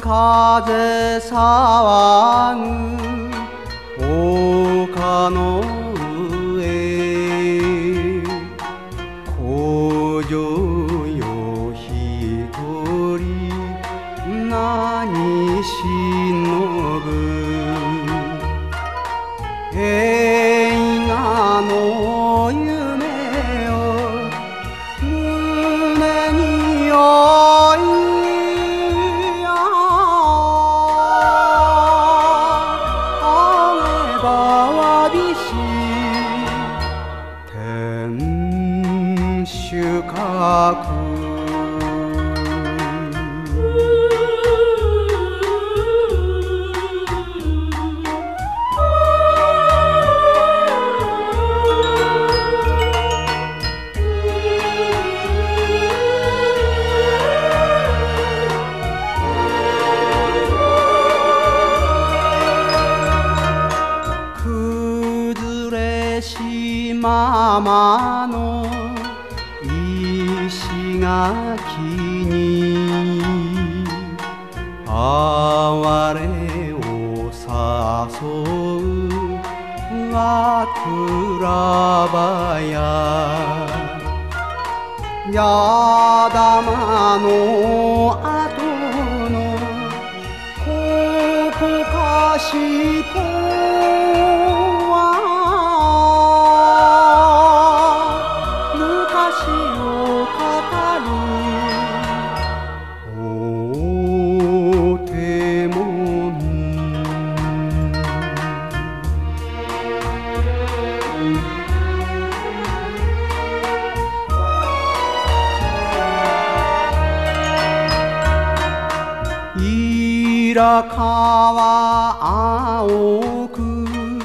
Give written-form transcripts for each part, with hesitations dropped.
風騒ぐ丘の上工場よ一人何忍ぶ映画の夢を胸に追い天守閣島々の石垣に哀れを誘う枕場や矢玉の後のここかしこ白川青く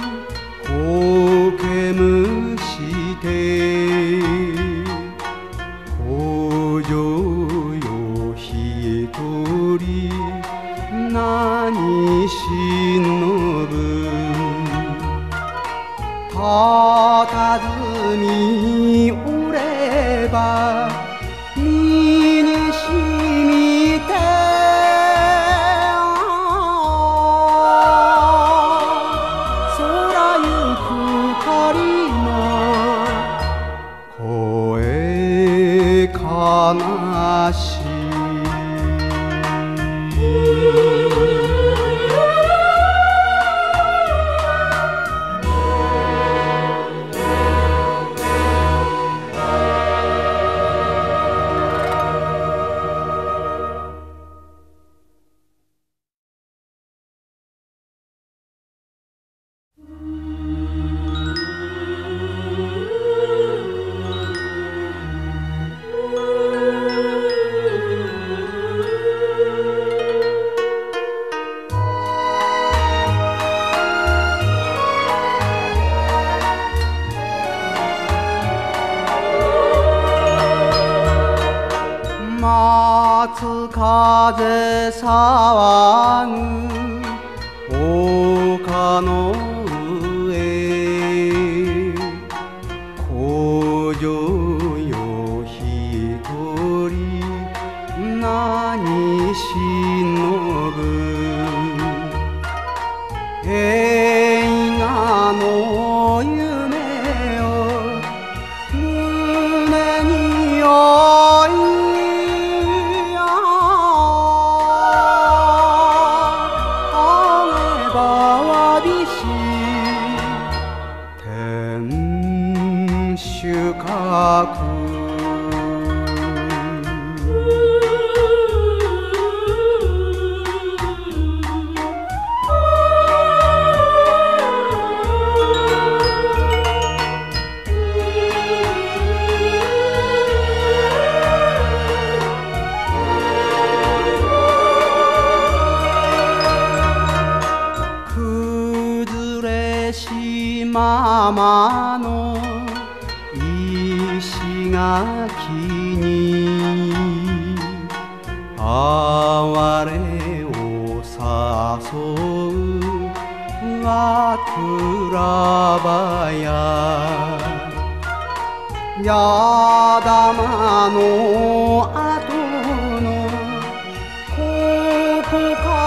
苔むして工場よ一人何忍ぶたたずみおれば身にしみて悲しい松風騒ぐ丘の上工場よ一人何忍ぶ映画の夢を胸に追い天守閣島々の石垣に哀れを誘う枕場や矢玉の後のここか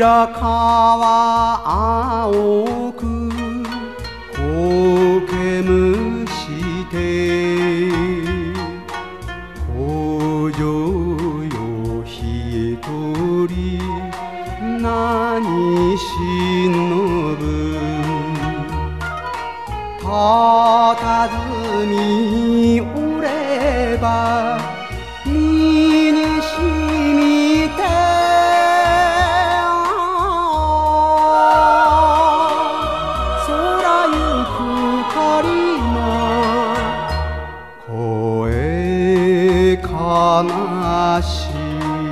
白川青く苔むして工場よ一人何しのぶたたずみおれば身にしみて空ゆく仮の声悲しい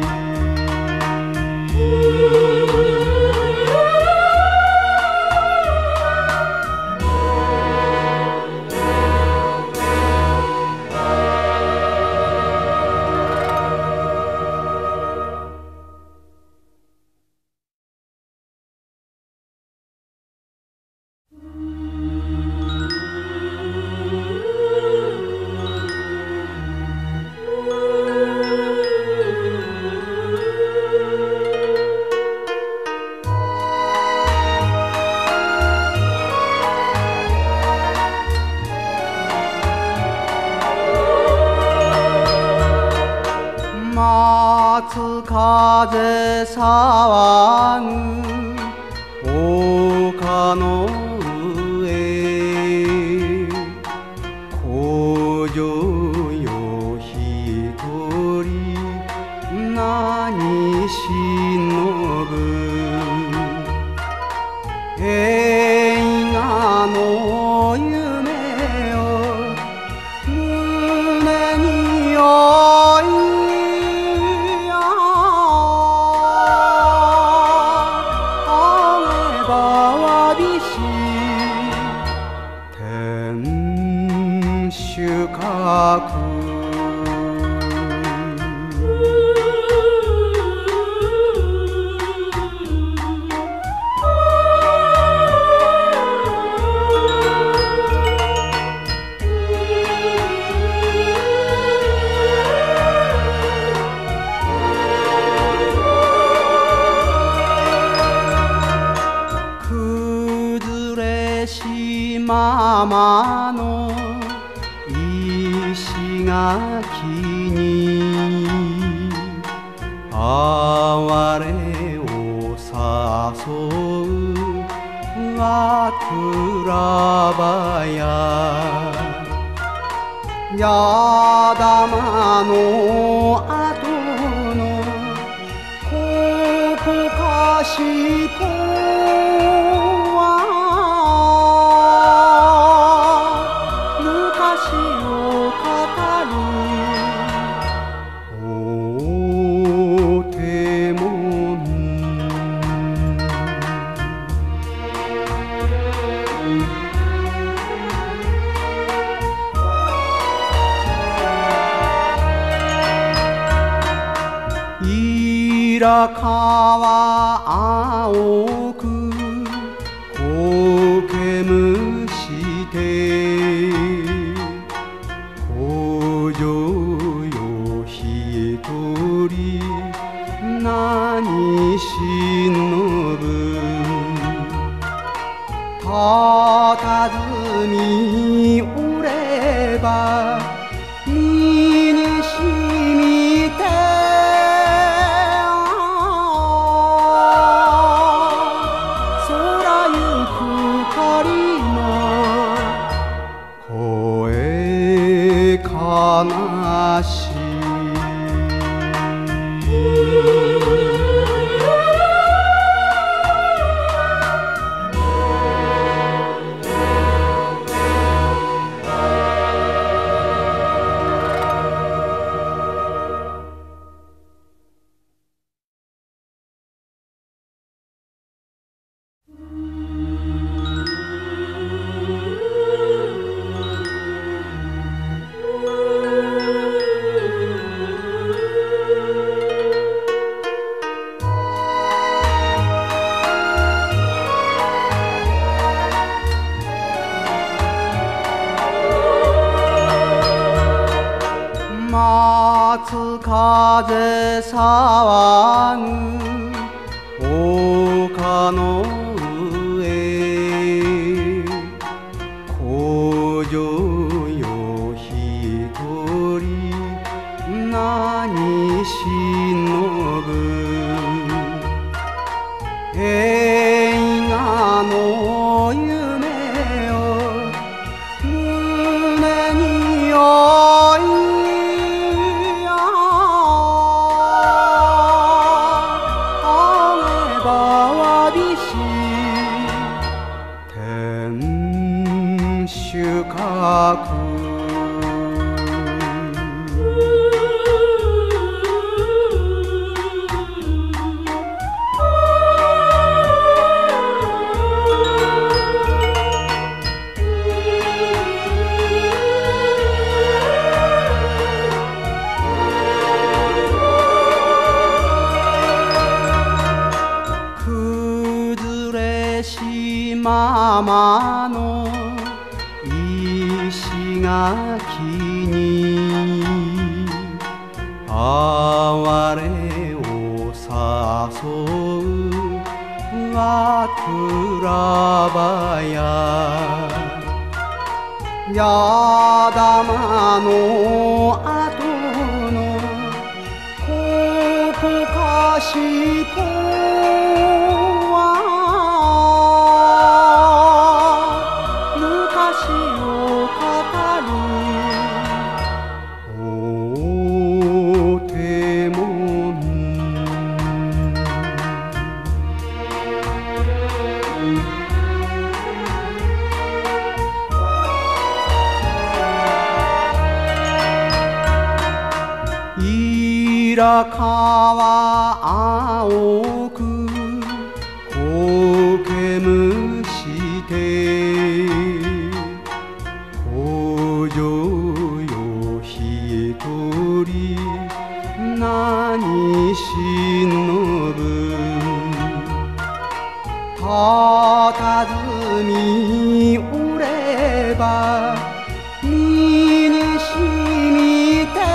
松風騒ぐ丘の上工場よ一人何しのぶ映画の夢を胸に追い天守閣島々の石垣に哀れを誘う枕場や矢玉の後のここかしこ白川青く苔むして工場よ一人何しのぶたたずみおれば身にしみて悲しい松風騒ぐの上工場よ一人何しのぶ映画の夢を胸に置いあげばわびし天守閣ままの石垣に哀れを誘う枕場や矢玉の後のここかしこ白川青く苔むして工場よ一人何しのぶたたずみおれば身にしみて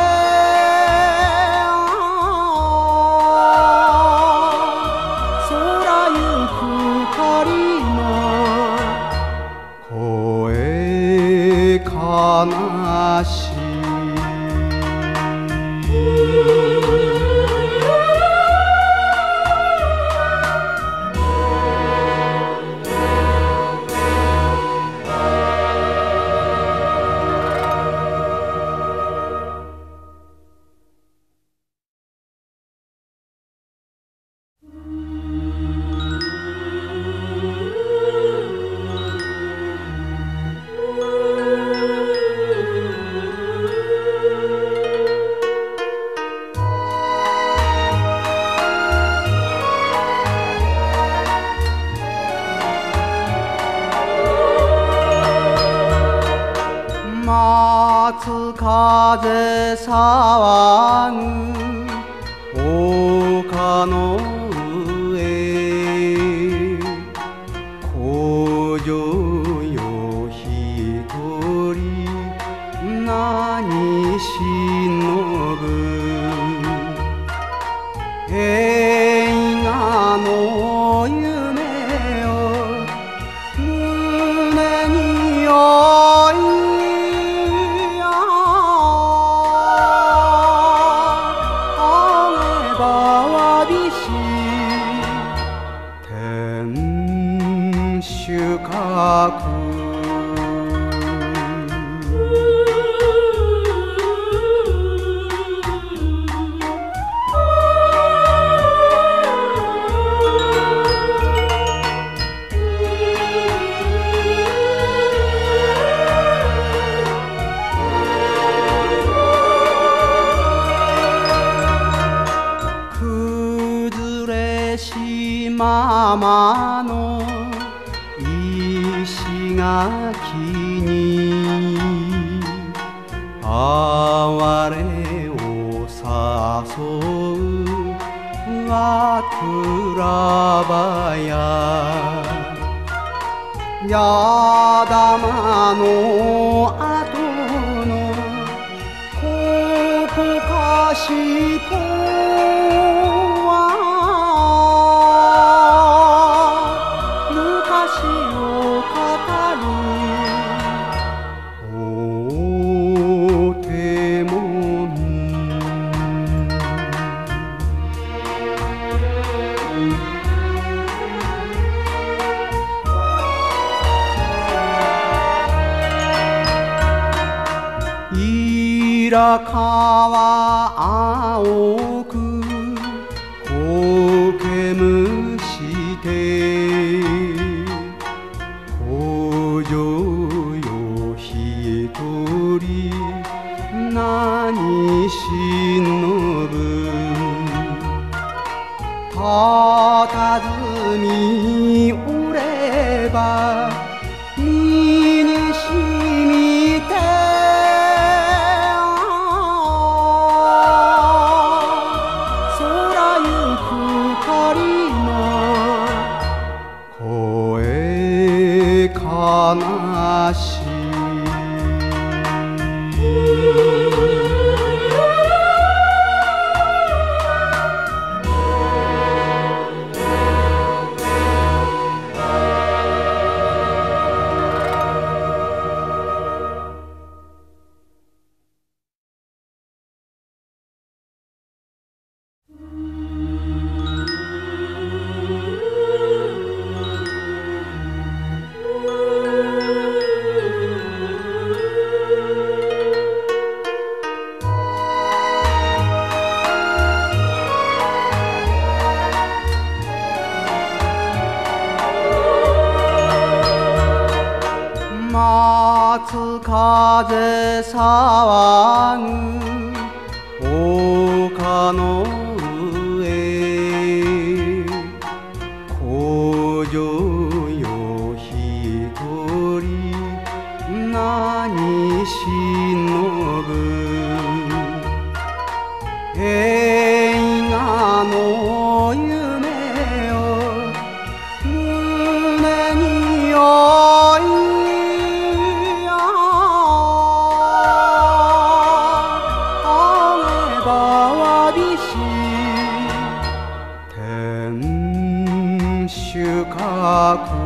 悲しい松風騒ぐ丘の上工場よ一人何しのぶ映画の夢を胸に置い天守閣ままの石垣に哀れを誘う枕場や矢玉の後のここかしこイラカは青く苔むして工場よ一人何忍ぶたたずみおれば身にしみて空ゆく鳥の声悲しい松風騒ぐ丘の上工場よ一人何忍ぶ映画の夢を胸に追い天守閣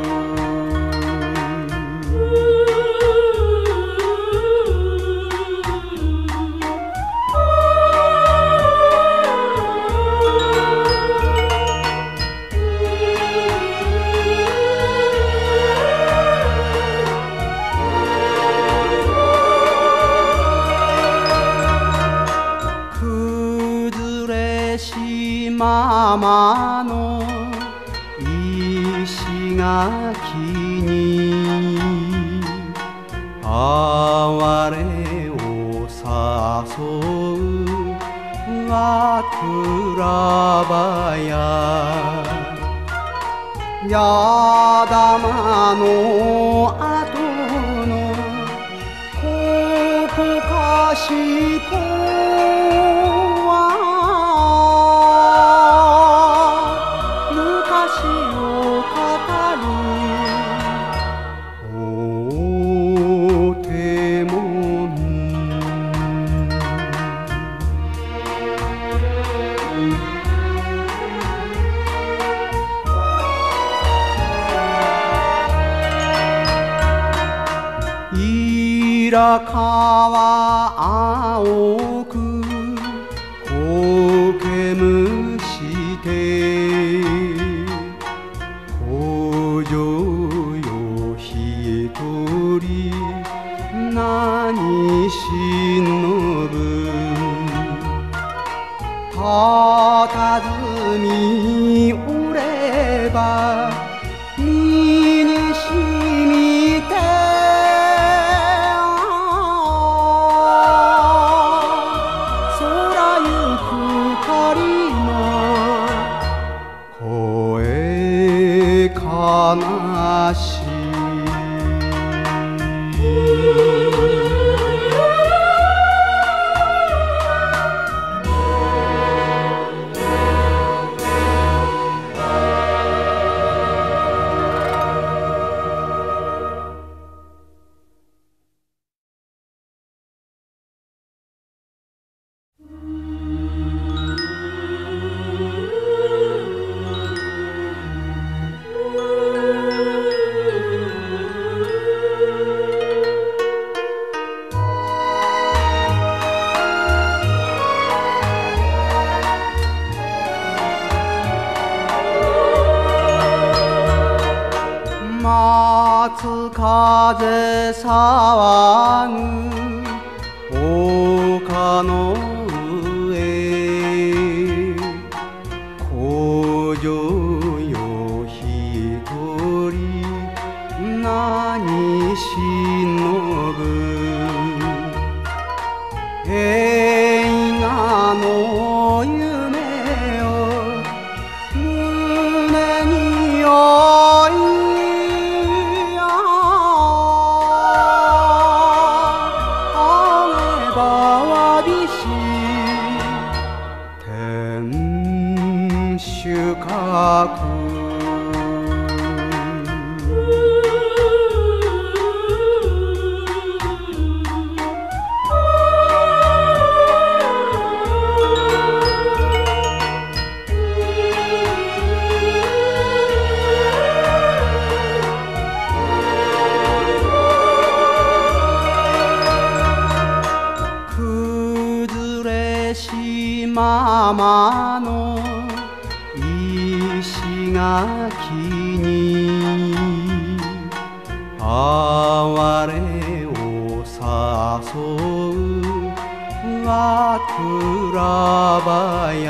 島々の石垣に哀れを誘う枕場や矢玉の後のここかしこイラカは青く苔むして工場よ一人何忍ぶたたずみおれば身にしみて空ゆく鳥の声悲しい松風騒ぐママの石垣に哀れを誘う枕場や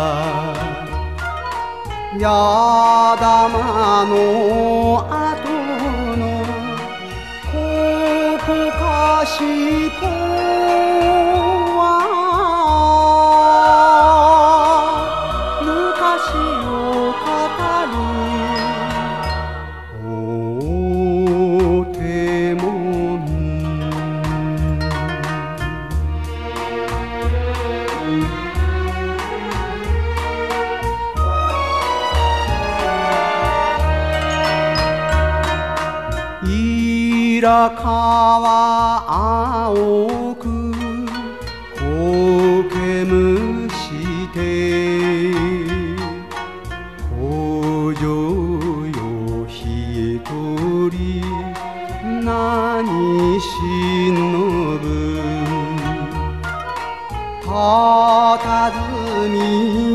矢玉の後のここかしこ白川青く苔むして古城よ一人何忍ぶたたずみ